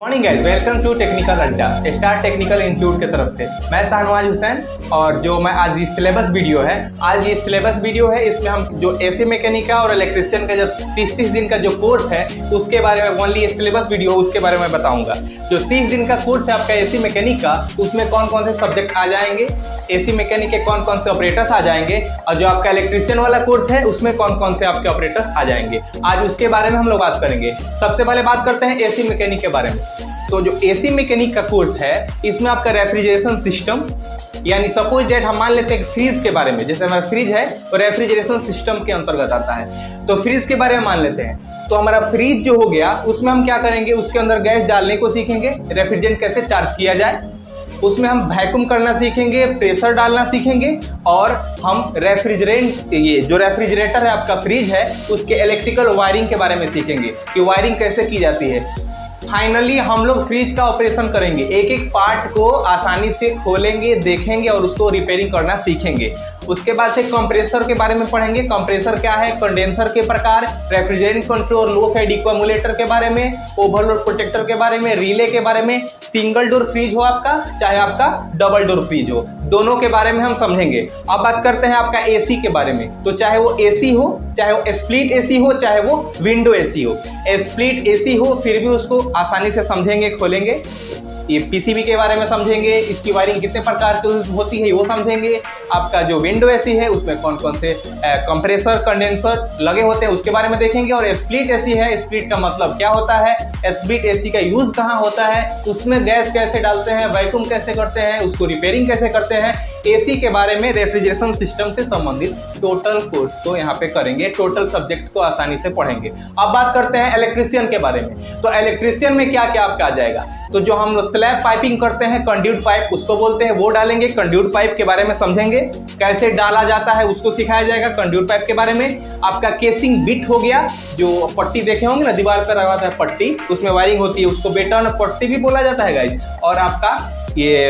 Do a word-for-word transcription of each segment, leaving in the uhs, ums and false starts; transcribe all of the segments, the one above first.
Morning guys, welcome to technical Adda star technical institute की तरफ से। मैं शाहनवाज हुसैन और जो मैं आज ये सिलेबस वीडियो है आज ये सिलेबस वीडियो है इसमें हम जो एसी मैकेनिक का और इलेक्ट्रिशियन का जो तीस तीस दिन का जो कोर्स है उसके बारे में ओनली ये सिलेबस वीडियो उसके बारे में बताऊंगा। जो तीस दिन का कोर्स है आपका एसी मैकेनिक का, उसमें कौन कौन से सब्जेक्ट आ जाएंगे, एसी मैकेनिक के कौन कौन से ऑपरेटर्स आ जाएंगे, और जो आपका इलेक्ट्रिशियन वाला कोर्स है उसमें कौन कौन से आपके ऑपरेटर्स आ जाएंगे। आज उसके बारे में हम लोग बात करेंगे। सबसे पहले बात करते हैं एसी मैकेनिक के बारे में। तो जो एसी मैकेनिक का कोर्स है इसमें आपका रेफ्रिजरेशन सिस्टम, यानी सपोज डेट हम मान लेते हैं फ्रिज के बारे में, जैसे हमारा फ्रिज है तो रेफ्रिजरेशन सिस्टम के अंतर्गत आता है। तो फ्रिज के बारे में मान लेते हैं, तो हमारा फ्रिज जो हो गया उसमें हम क्या करेंगे, उसके अंदर गैस डालने को सीखेंगे, रेफ्रिजरेंट कैसे चार्ज किया जाए, उसमें हम वैक्यूम करना सीखेंगे, प्रेशर डालना सीखेंगे, और हम रेफ्रिजरेंट ये जो रेफ्रिजरेटर है आपका फ्रिज है उसके इलेक्ट्रिकल वायरिंग के बारे में सीखेंगे कि वायरिंग कैसे की जाती है। फाइनली हम लोग फ्रिज का ऑपरेशन करेंगे, एक एक पार्ट को आसानी से खोलेंगे, देखेंगे और उसको रिपेयरिंग करना सीखेंगे। उसके बाद से कंप्रेसर के बारे में पढ़ेंगे। कंप्रेसर क्या है, कंडेंसर के प्रकार, refrigerant control, low side accumulator के बारे में, ओवरलोड प्रोटेक्टर के बारे में, रिले के बारे में, सिंगल डोर फ्रिज हो आपका चाहे आपका डबल डोर फ्रिज हो, दोनों के बारे में हम समझेंगे। अब बात करते हैं आपका एसी के बारे में। तो चाहे वो एसी हो, चाहे वो स्प्लिट एसी हो, चाहे वो विंडो एसी हो, स्प्लिट एसी हो फिर भी उसको आसानी से समझेंगे, खोलेंगे। ये पीसीबी के बारे में समझेंगे, इसकी वायरिंग कितने प्रकार की होती है वो समझेंगे। आपका जो विंडो एसी है उसमें कौन कौन से कंप्रेसर कंडेंसर लगे होते हैं उसके बारे में देखेंगे। और स्प्लिट एसी है, स्प्लिट का मतलब क्या होता है, स्प्लिट एसी का यूज कहाँ होता है, उसमें गैस कैसे डालते हैं, वैक्यूम कैसे करते हैं, उसको रिपेयरिंग कैसे करते हैं। एसी के बारे में रेफ्रिजरेशन सिस्टम से संबंधित टोटल कोर्स को यहाँ पे करेंगे, टोटल सब्जेक्ट को आसानी से पढ़ेंगे। अब बात करते हैं इलेक्ट्रिशियन के बारे में। तो इलेक्ट्रिशियन में क्या क्या आपका आ जाएगा, तो जो हम लोग स्लैब पाइपिंग करते हैं, कंड्यूट पाइप उसको बोलते हैं, वो डालेंगे। कंड्यूट पाइप के बारे में समझेंगे, कैसे डाला जाता है उसको सिखाया जाएगा कंड्यूट पाइप के बारे में। आपका केसिंग बिट हो गया, जो पट्टी देखे होंगे ना दीवार पर लगा होता है पट्टी, उसमें वायरिंग होती है, उसको बेटर्न पट्टी भी बोला जाता है गाइस। और आपका ये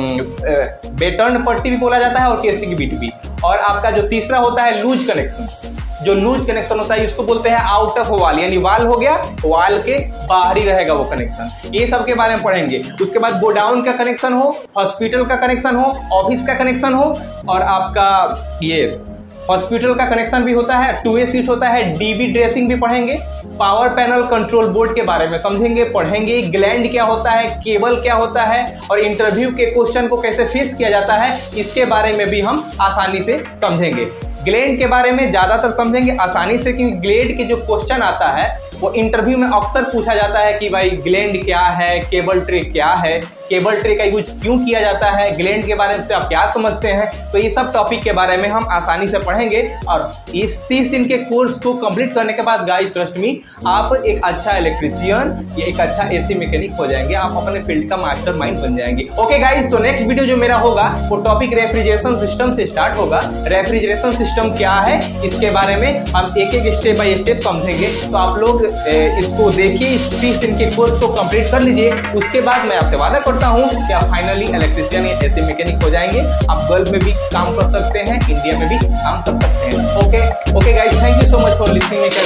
बेटर्न पट्टी भी बोला जाता है और केसिंग बिट भी। और आपका जो तीसरा होता है लूज कनेक्शन, जो लूज कनेक्शन होता है इसको बोलते हैं आउट ऑफ वाल, यानी वाल हो गया, वाल के बाहर ही रहेगा वो कनेक्शन। ये सब के बारे में पढ़ेंगे। उसके बाद गोडाउन का कनेक्शन हो, हॉस्पिटल का कनेक्शन हो, ऑफिस का कनेक्शन हो, और आपका ये हॉस्पिटल का कनेक्शन भी होता है, टू वे सीट होता है, डीबी ड्रेसिंग भी पढ़ेंगे। पावर पैनल कंट्रोल बोर्ड के बारे में समझेंगे, पढ़ेंगे। ग्लैंड क्या होता है, केबल क्या होता है, और इंटरव्यू के क्वेश्चन को कैसे फेस किया जाता है इसके बारे में भी हम आसानी से समझेंगे। ग्लैंड के बारे में ज्यादातर समझेंगे आसानी से, क्योंकि ग्लैंड के जो क्वेश्चन आता है वो इंटरव्यू में अक्सर पूछा जाता है कि भाई ग्लैंड क्या है, केबल ट्रे क्या है, केबल ट्रे का यूज क्यों किया जाता है, ग्लैंड के बारे में से आप क्या समझते हैं। तो ये सब टॉपिक के बारे में हम आसानी से पढ़ेंगे। और इस तीस दिन के कोर्स को कंप्लीट करने के बाद गाइस ट्रस्ट मी, आप एक अच्छा इलेक्ट्रिशियन या एक अच्छा एसी मैकेनिक हो जाएंगे, आप अपने फील्ड का मास्टर माइंड बन जाएंगे। ओके गाइस, तो नेक्स्ट वीडियो जो मेरा होगा वो टॉपिक रेफ्रिजरेशन सिस्टम से स्टार्ट होगा। रेफ्रिजरेशन सिस्टम क्या है इसके बारे में हम एक एक स्टेप बाय स्टेप समझेंगे। तो आप लोग इसको देखिए, इस तीस दिन के कोर्स को कंप्लीट कर लीजिए। उसके बाद मैं आपसे वादा करता हूं कि आप फाइनली इलेक्ट्रिशियन या एसी मैकेनिक हो जाएंगे। आप गल्फ में भी काम कर सकते हैं, इंडिया में भी काम कर सकते हैं। Okay okay guys, thank you so much for listening me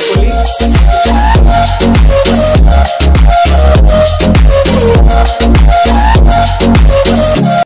carefully.